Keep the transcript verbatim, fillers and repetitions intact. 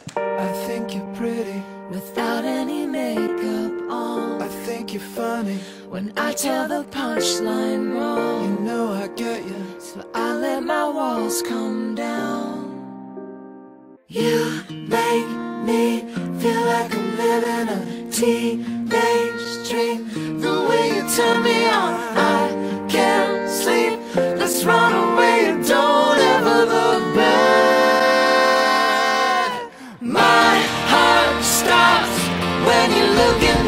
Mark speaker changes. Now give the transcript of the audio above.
Speaker 1: I think you're pretty
Speaker 2: without any makeup on.
Speaker 1: I think you're funny
Speaker 2: When I tell the punchline wrong,
Speaker 1: you know I get you.
Speaker 2: so I let my walls come down. You make me feel like I'm living a teenage dream. The way you turn me on, I can't sleep. Let's run away and don't ever look back. My heart stops when you look in